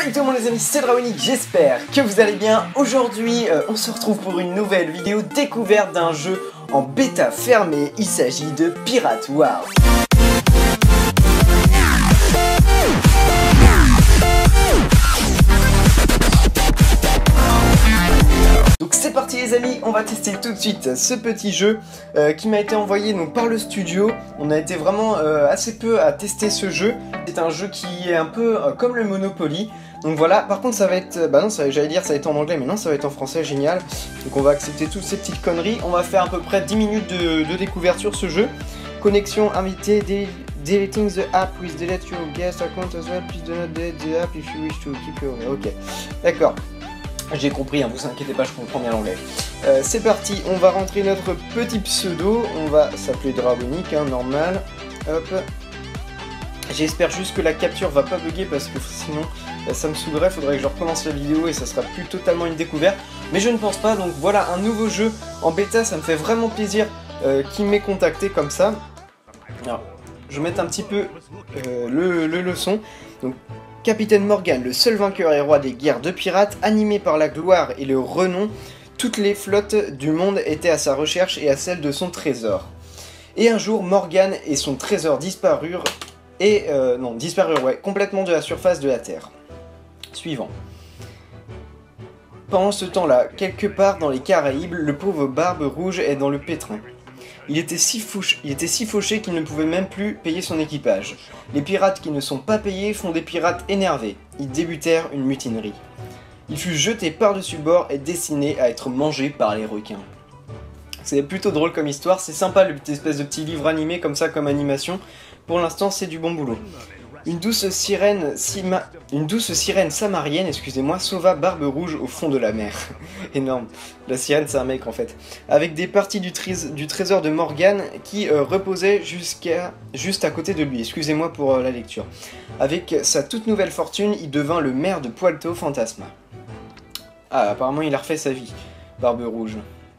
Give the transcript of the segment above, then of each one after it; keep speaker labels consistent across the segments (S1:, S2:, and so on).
S1: Salut tout le monde les amis, c'est Drawinic, j'espère que vous allez bien. Aujourd'hui, on se retrouve pour une nouvelle vidéo découverte d'un jeu en bêta fermée. Il s'agit de Pirate World. Donc c'est parti les amis, on va tester tout de suite ce petit jeu qui m'a été envoyé donc, par le studio. On a été vraiment assez peu à tester ce jeu. C'est un jeu qui est un peu comme le Monopoly. Donc voilà, par contre ça va être, j'allais dire ça va être en anglais, mais non ça va être en français, génial. Donc on va accepter toutes ces petites conneries. On va faire à peu près 10 minutes de découverte sur ce jeu. Connexion, invité, deleting the app with delete your guest account as well. Please do not delete the app if you wish to keep your... Ok, d'accord. J'ai compris, hein, vous inquiétez pas, je comprends bien l'anglais. C'est parti, on va rentrer notre petit pseudo. On va s'appeler Drawinic, hein, normal. Hop. J'espère juste que la capture va pas bugger parce que sinon ça me saoulerait, faudrait que je recommence la vidéo et ça sera plus totalement une découverte. Mais je ne pense pas, donc voilà un nouveau jeu en bêta, ça me fait vraiment plaisir qu'il m'ait contacté comme ça. Alors, je vais mettre un petit peu le son. Donc, Capitaine Morgan, le seul vainqueur et roi des guerres de pirates, animé par la gloire et le renom, toutes les flottes du monde étaient à sa recherche et à celle de son trésor. Et un jour, Morgan et son trésor disparurent. Complètement de la surface de la Terre. Suivant. Pendant ce temps-là, quelque part dans les Caraïbes, le pauvre Barbe Rouge est dans le pétrin. Il était si fauché qu'il ne pouvait même plus payer son équipage. Les pirates qui ne sont pas payés font des pirates énervés. Ils débutèrent une mutinerie. Il fut jeté par-dessus bord et destiné à être mangé par les requins. C'est plutôt drôle comme histoire, c'est sympa le petit espèce de petit livre animé comme ça, comme animation. Pour l'instant, c'est du bon boulot. Une douce sirène samarienne, excusez-moi, sauva Barbe Rouge au fond de la mer. Énorme. La sirène, c'est un mec en fait. Avec des parties du trésor de Morgan qui reposaient juste à côté de lui. Excusez-moi pour la lecture. Avec sa toute nouvelle fortune, il devint le maire de Puerto Fantasma. Ah, apparemment, il a refait sa vie, Barbe Rouge.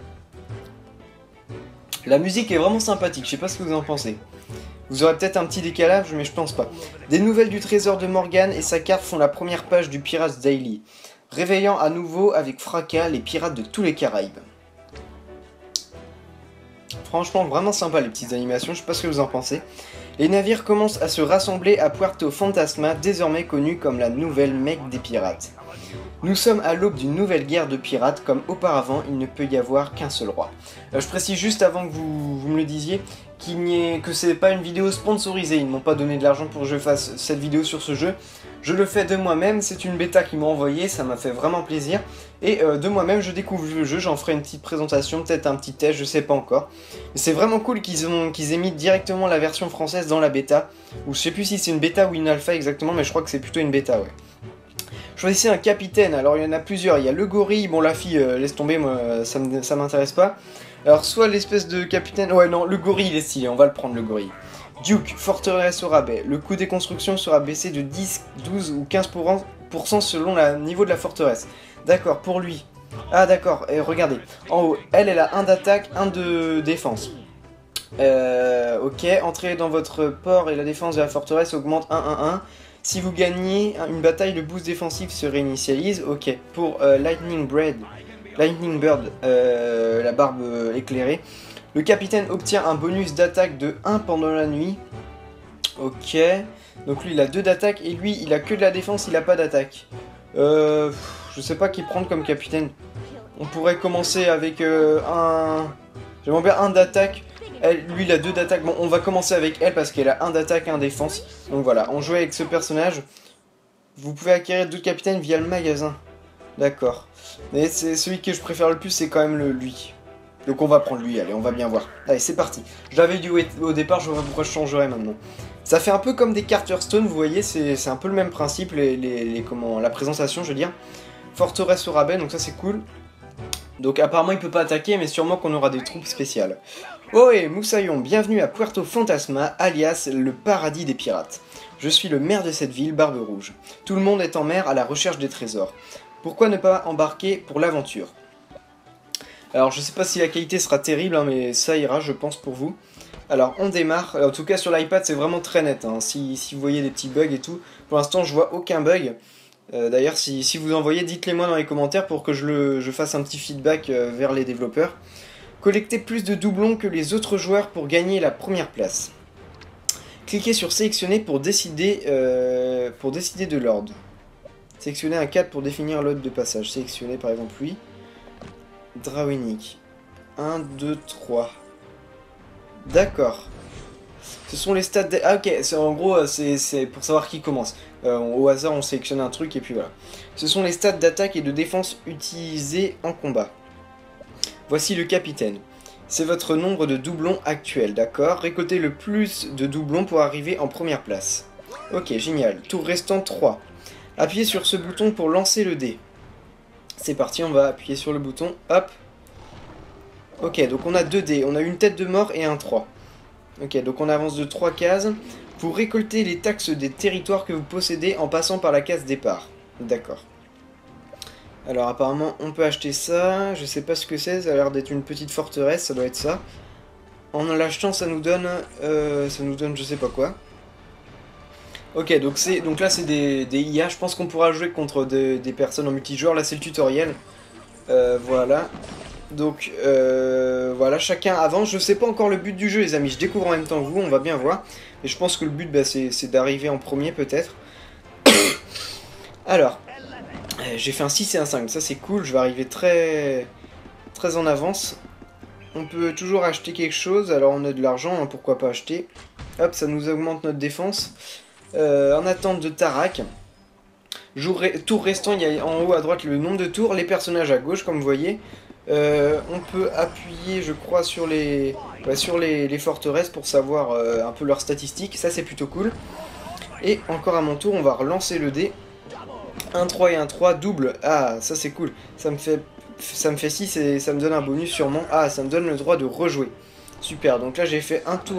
S1: La musique est vraiment sympathique, je sais pas ce que vous en pensez. Vous aurez peut-être un petit décalage, mais je pense pas. Des nouvelles du trésor de Morgan et sa carte font la première page du Pirates Daily, réveillant à nouveau avec fracas les pirates de tous les Caraïbes. Franchement, vraiment sympa les petites animations, je sais pas ce que vous en pensez. Les navires commencent à se rassembler à Puerto Fantasma, désormais connu comme la nouvelle Mecque des pirates. Nous sommes à l'aube d'une nouvelle guerre de pirates, comme auparavant il ne peut y avoir qu'un seul roi. Je précise juste avant que vous me le disiez, que c'est pas une vidéo sponsorisée, ils ne m'ont pas donné de l'argent pour que je fasse cette vidéo sur ce jeu. Je le fais de moi-même, c'est une bêta qu'ils m'ont envoyée, ça m'a fait vraiment plaisir. Et de moi-même je découvre le jeu, j'en ferai une petite présentation, peut-être un petit test, je sais pas encore. Mais c'est vraiment cool qu'ils aient mis directement la version française dans la bêta. Ou je sais plus si c'est une bêta ou une alpha exactement, mais je crois que c'est plutôt une bêta, ouais. Choisissez un capitaine, alors il y en a plusieurs, il y a le gorille, bon la fille, laisse tomber, moi ça m'intéresse pas. Alors soit l'espèce de capitaine, ouais non, le gorille il est stylé, on va le prendre le gorille. Duke, forteresse au rabais, le coût des constructions sera baissé de 10, 12 ou 15% selon le niveau de la forteresse. D'accord, pour lui. Ah d'accord, et regardez, en haut, elle a 1 d'attaque, 1 de défense. Ok, entrez dans votre port et la défense de la forteresse augmente 1-1-1. Si vous gagnez une bataille, le boost défensif se réinitialise. Ok. Pour Lightning Bird, la barbe éclairée, le capitaine obtient un bonus d'attaque de 1 pendant la nuit. Ok. Donc lui, il a 2 d'attaque et lui, il a que de la défense, il a pas d'attaque. Je sais pas qui prendre comme capitaine. On pourrait commencer avec j'aimerais bien 1 d'attaque. Lui il a 2 d'attaque, bon on va commencer avec elle parce qu'elle a 1 d'attaque, 1 défense. Donc voilà, on joue avec ce personnage. Vous pouvez acquérir d'autres capitaines via le magasin. D'accord. Mais c'est celui que je préfère le plus, c'est quand même lui. Donc on va prendre lui, allez, on va bien voir. Allez, c'est parti. Je l'avais dit au départ, je vois pourquoi je changerai maintenant. Ça fait un peu comme des Carterstone, vous voyez, c'est un peu le même principe, la présentation je veux dire. Forteresse au rabais, donc ça c'est cool. Donc apparemment il peut pas attaquer, mais sûrement qu'on aura des troupes spéciales. Oh et Moussaillon, bienvenue à Puerto Fantasma, alias le paradis des pirates. Je suis le maire de cette ville, Barbe Rouge. Tout le monde est en mer à la recherche des trésors. Pourquoi ne pas embarquer pour l'aventure? Alors je sais pas si la qualité sera terrible, hein, mais ça ira je pense pour vous. Alors on démarre, en tout cas sur l'iPad c'est vraiment très net, hein. Si vous voyez des petits bugs et tout, pour l'instant je vois aucun bug. D'ailleurs, si vous en voyez, dites-les moi dans les commentaires pour que je fasse un petit feedback vers les développeurs. Collectez plus de doublons que les autres joueurs pour gagner la première place. Cliquez sur sélectionner pour décider de l'ordre. Sélectionnez un cadre pour définir l'ordre de passage. Sélectionnez par exemple lui. Drawinic. 1, 2, 3. D'accord. Ce sont les stats... Ah ok, en gros, c'est pour savoir qui commence. Au hasard, on sélectionne un truc et puis voilà. Ce sont les stats d'attaque et de défense utilisés en combat. Voici le capitaine. C'est votre nombre de doublons actuel, d'accord? Récoltez le plus de doublons pour arriver en première place. Ok, génial. Tour restant 3. Appuyez sur ce bouton pour lancer le dé. C'est parti, on va appuyer sur le bouton. Hop. Ok, donc on a 2 dés. On a une tête de mort et un 3. Ok, donc on avance de 3 cases. Vous récoltez les taxes des territoires que vous possédez en passant par la case départ. D'accord. Alors apparemment on peut acheter ça, je sais pas ce que c'est, ça a l'air d'être une petite forteresse, ça doit être ça. En l'achetant ça nous donne je sais pas quoi. Ok, donc là c'est des IA, je pense qu'on pourra jouer contre des personnes en multijoueur, là c'est le tutoriel. Voilà. Donc voilà, chacun avance, je sais pas encore le but du jeu les amis, je découvre en même temps que vous, on va bien voir. Et je pense que le but bah, c'est d'arriver en premier peut-être. Alors... j'ai fait un 6 et un 5, ça c'est cool, je vais arriver très en avance. On peut toujours acheter quelque chose, alors on a de l'argent, hein, pourquoi pas acheter. Hop, ça nous augmente notre défense. En attente de Tarak. Tour restant, il y a en haut à droite le nombre de tours, les personnages à gauche comme vous voyez. On peut appuyer je crois sur les forteresses pour savoir un peu leurs statistiques, ça c'est plutôt cool. Et encore à mon tour, on va relancer le dé. 1, 3 et 1, 3, double. Ah, ça c'est cool. Ça me fait 6 et ça me donne un bonus sûrement. Ah, ça me donne le droit de rejouer. Super, donc là j'ai fait un tour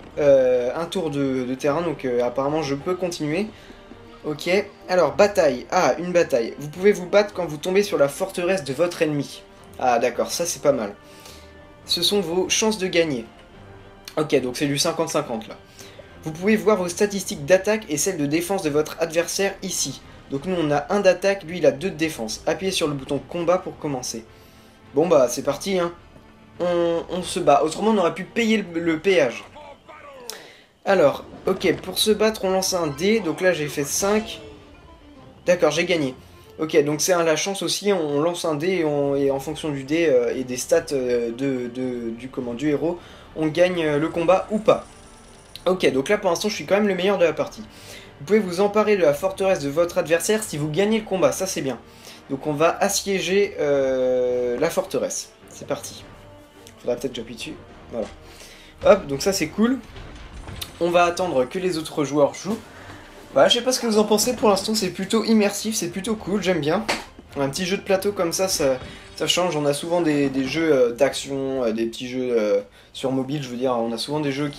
S1: de terrain, donc apparemment je peux continuer. Ok, alors bataille. Ah, une bataille. Vous pouvez vous battre quand vous tombez sur la forteresse de votre ennemi. Ah d'accord, ça c'est pas mal. Ce sont vos chances de gagner. Ok, donc c'est du 50-50 là. Vous pouvez voir vos statistiques d'attaque et celles de défense de votre adversaire ici. Donc nous on a 1 d'attaque, lui il a 2 de défense. Appuyez sur le bouton combat pour commencer. Bon bah c'est parti hein. On se bat. Autrement on aurait pu payer le péage. Alors, ok, pour se battre on lance un dé. Donc là j'ai fait 5. D'accord, j'ai gagné. Ok, donc c'est la chance aussi, on lance un dé et en fonction du dé et des stats du héros, on gagne le combat ou pas. Ok, donc là pour l'instant je suis quand même le meilleur de la partie. Vous pouvez vous emparer de la forteresse de votre adversaire si vous gagnez le combat, ça c'est bien. Donc on va assiéger la forteresse. C'est parti. Faudra peut-être que j'appuie dessus. Voilà. Hop, donc ça c'est cool. On va attendre que les autres joueurs jouent. Voilà, je sais pas ce que vous en pensez, pour l'instant c'est plutôt immersif, c'est plutôt cool, j'aime bien. Un petit jeu de plateau comme ça change. On a souvent des jeux d'action, des petits jeux sur mobile, je veux dire, on a souvent des jeux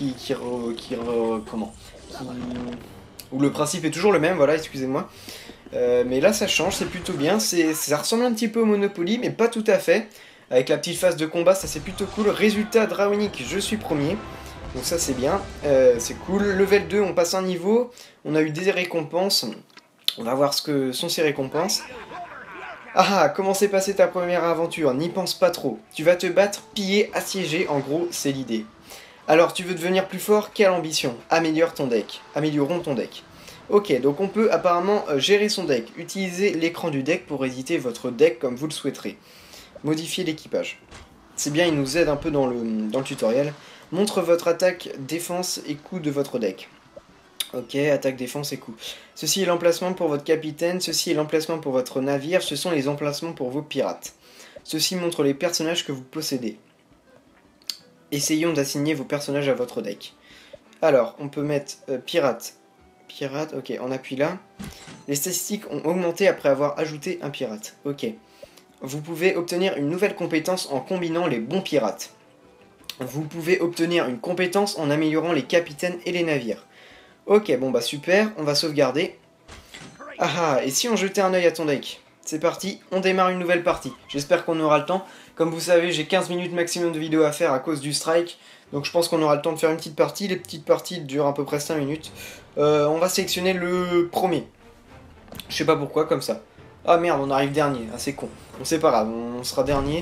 S1: où le principe est toujours le même, voilà, excusez-moi. Mais là ça change, c'est plutôt bien, ça ressemble un petit peu au Monopoly, mais pas tout à fait. Avec la petite phase de combat, ça c'est plutôt cool. Résultat, Drawinic, je suis premier. Donc ça c'est bien, c'est cool. Level 2, on passe un niveau, on a eu des récompenses. On va voir ce que sont ces récompenses. Ah, comment s'est passée ta première aventure? N'y pense pas trop. Tu vas te battre, piller, assiéger, en gros, c'est l'idée. Alors, tu veux devenir plus fort? Quelle ambition? Améliore ton deck. Améliorons ton deck. Ok, donc on peut apparemment gérer son deck. Utilisez l'écran du deck pour éditer votre deck comme vous le souhaiterez. Modifier l'équipage. C'est bien, il nous aide un peu dans le tutoriel. Montre votre attaque, défense et coup de votre deck. Ok, attaque, défense et coup. Ceci est l'emplacement pour votre capitaine, ceci est l'emplacement pour votre navire, ce sont les emplacements pour vos pirates. Ceci montre les personnages que vous possédez. Essayons d'assigner vos personnages à votre deck. Alors, on peut mettre pirate. Pirate, ok, on appuie là. Les statistiques ont augmenté après avoir ajouté un pirate. Ok. Vous pouvez obtenir une nouvelle compétence en combinant les bons pirates. Vous pouvez obtenir une compétence en améliorant les capitaines et les navires. Ok, bon bah super, on va sauvegarder. Ah ah, et si on jetait un œil à ton deck? C'est parti, on démarre une nouvelle partie. J'espère qu'on aura le temps. Comme vous savez, j'ai 15 minutes maximum de vidéo à faire à cause du strike. Donc je pense qu'on aura le temps de faire une petite partie. Les petites parties durent à peu près 5 minutes. On va sélectionner le premier. Je sais pas pourquoi, comme ça. Ah merde, on arrive dernier. Ah, c'est con. Bon, c'est pas grave, on sera dernier.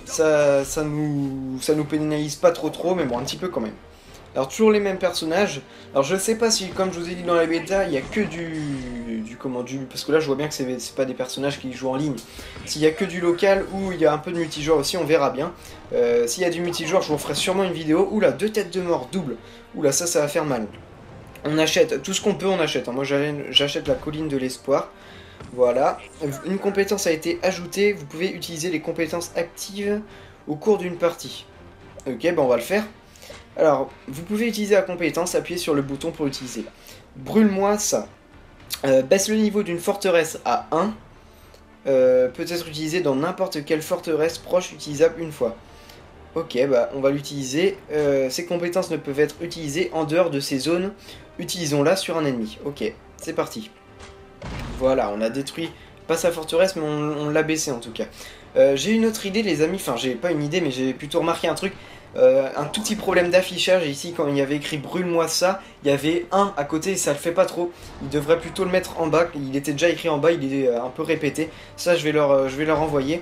S1: Ça nous pénalise pas trop, mais bon, un petit peu quand même. Alors, toujours les mêmes personnages. Alors, je sais pas si, comme je vous ai dit dans la bêta, il y a que parce que là, je vois bien que c'est pas des personnages qui jouent en ligne. S'il y a que du local ou il y a un peu de multijoueur aussi, on verra bien. S'il y a du multijoueur, je vous ferai sûrement une vidéo. Oula, 2 têtes de mort double. Oula, ça va faire mal. On achète tout ce qu'on peut, on achète. Moi, j'achète la colline de l'espoir. Voilà. Une compétence a été ajoutée. Vous pouvez utiliser les compétences actives au cours d'une partie. Ok, ben on va le faire. Alors, vous pouvez utiliser la compétence, appuyez sur le bouton pour l'utiliser. Brûle-moi ça. Baisse le niveau d'une forteresse à 1. Peut être utilisé dans n'importe quelle forteresse proche utilisable une fois. Ok, bah on va l'utiliser. Ces compétences ne peuvent être utilisées en dehors de ces zones. Utilisons-la sur un ennemi. Ok, c'est parti. Voilà, on a détruit pas sa forteresse, mais on l'a baissé en tout cas. J'ai une autre idée, les amis. Enfin, j'ai pas une idée, mais j'ai plutôt remarqué un truc. Un tout petit problème d'affichage. Ici, quand il y avait écrit brûle-moi ça, il y avait 1 à côté et ça le fait pas trop. Il devrait plutôt le mettre en bas. Il était déjà écrit en bas, il est un peu répété. Ça, je vais leur envoyer.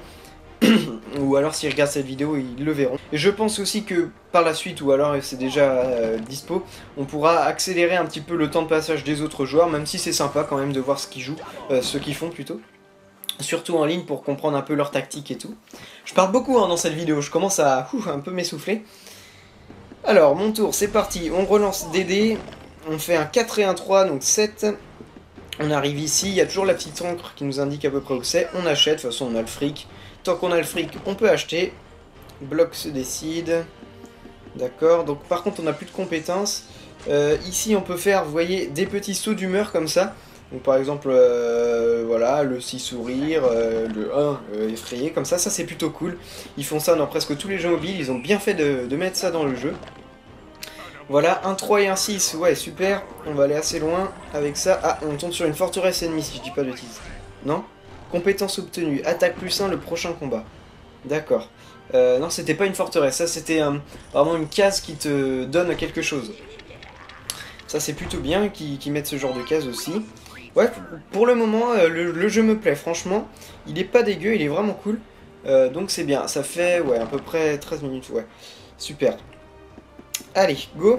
S1: Ou alors s'ils regardent cette vidéo, ils le verront. Et je pense aussi que par la suite, ou alors c'est déjà dispo, on pourra accélérer un petit peu le temps de passage des autres joueurs, même si c'est sympa quand même de voir ce qu'ils jouent, ce qu'ils font plutôt. Surtout en ligne pour comprendre un peu leur tactique et tout. Je parle beaucoup dans cette vidéo, je commence à un peu m'essouffler. Alors, mon tour, c'est parti. On relance des dés. On fait un 4 et un 3, donc 7. On arrive ici, il y a toujours la petite encre qui nous indique à peu près où c'est. On achète, de toute façon on a le fric. Tant qu'on a le fric, on peut acheter. Bloc se décide. D'accord, donc par contre on n'a plus de compétences. Ici on peut faire, vous voyez, des petits sauts d'humeur comme ça. Donc par exemple, voilà, le 6 sourire, le 1 effrayé, comme ça c'est plutôt cool. Ils font ça dans presque tous les jeux mobiles, ils ont bien fait de mettre ça dans le jeu. Voilà, un 3 et un 6, ouais super, on va aller assez loin avec ça. Ah, on tombe sur une forteresse ennemie si je dis pas de bêtises. Non? Compétence obtenue, attaque plus 1 le prochain combat. D'accord. Non, c'était pas une forteresse, ça c'était vraiment une case qui te donne quelque chose. Ça c'est plutôt bien qu'ils mettent ce genre de case aussi. Ouais, pour le moment, le jeu me plaît, franchement. Il est pas dégueu, il est vraiment cool. Donc c'est bien, ça fait ouais, à peu près 13 minutes, ouais. Super. Allez, go.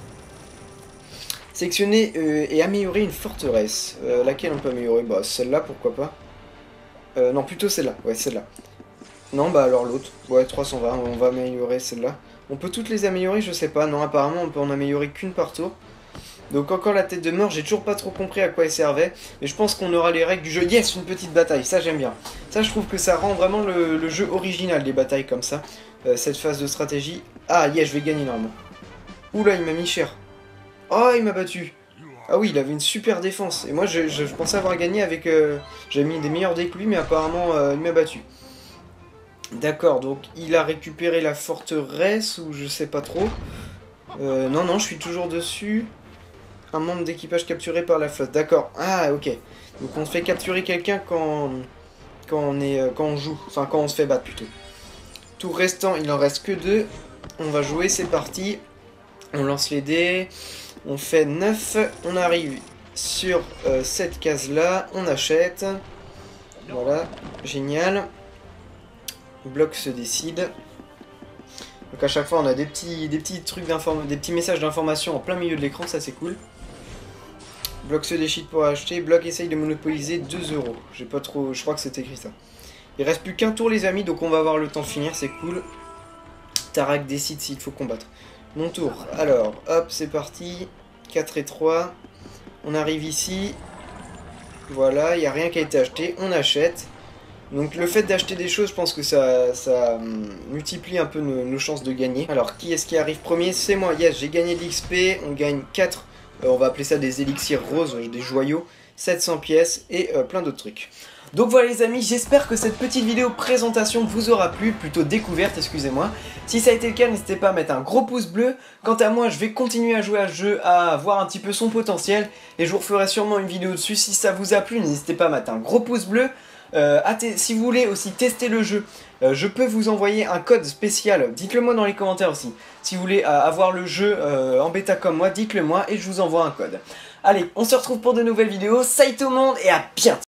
S1: Sélectionner et améliorer une forteresse. Laquelle on peut améliorer? Bah celle-là, pourquoi pas. Non, plutôt celle-là, ouais, celle-là. Non, bah alors l'autre. Ouais, 320, on va améliorer celle-là. On peut toutes les améliorer, je sais pas. Non, apparemment, on peut en améliorer qu'une par tour. Donc encore la tête de mort, j'ai toujours pas trop compris à quoi elle servait. Mais je pense qu'on aura les règles du jeu. Yes, une petite bataille, ça j'aime bien. Ça, je trouve que ça rend vraiment le jeu original, les batailles comme ça. Cette phase de stratégie. Ah, yes, je vais gagner normalement. Oula, il m'a mis cher. Oh, il m'a battu. Ah oui, il avait une super défense. Et moi, je pensais avoir gagné avec... J'avais mis des meilleurs decks que lui, mais apparemment, il m'a battu. D'accord, donc il a récupéré la forteresse, ou je sais pas trop. Non, je suis toujours dessus. Un membre d'équipage capturé par la flotte. D'accord. Ah, ok. Donc on se fait capturer quelqu'un quand on joue. Enfin, quand on se fait battre, plutôt. Tour restant, il en reste que 2. On va jouer, c'est parti. On lance les dés. On fait 9. On arrive sur cette case-là. On achète. Voilà. Génial. Bloc se décide. Donc à chaque fois on a des petits trucs des petits messages d'information en plein milieu de l'écran, ça c'est cool. Bloc se décide pour acheter, Bloc essaye de monopoliser 2 €. J'ai pas trop. Je crois que c'est écrit ça. Il reste plus qu'un tour les amis, donc on va avoir le temps de finir, c'est cool. Tarak décide s'il faut combattre. Mon tour. Alors, hop, c'est parti. 4 et 3. On arrive ici. Voilà, il n'y a rien qui a été acheté, on achète. Donc le fait d'acheter des choses, je pense que ça multiplie un peu nos chances de gagner. Alors qui est-ce qui arrive premier? C'est moi, yes, j'ai gagné de l'XP, on gagne 4, on va appeler ça des élixirs roses, des joyaux, 700 pièces et plein d'autres trucs. Donc voilà les amis, j'espère que cette petite vidéo présentation vous aura plu, plutôt découverte, excusez-moi. Si ça a été le cas, n'hésitez pas à mettre un gros pouce bleu. Quant à moi, je vais continuer à jouer à ce jeu, à voir un petit peu son potentiel, et je vous referai sûrement une vidéo dessus. Si ça vous a plu, n'hésitez pas à mettre un gros pouce bleu. Si vous voulez aussi tester le jeu, je peux vous envoyer un code spécial, dites-le moi dans les commentaires aussi. Si vous voulez avoir le jeu en bêta comme moi, dites-le moi et je vous envoie un code. Allez, on se retrouve pour de nouvelles vidéos. Salut tout le monde et à bientôt.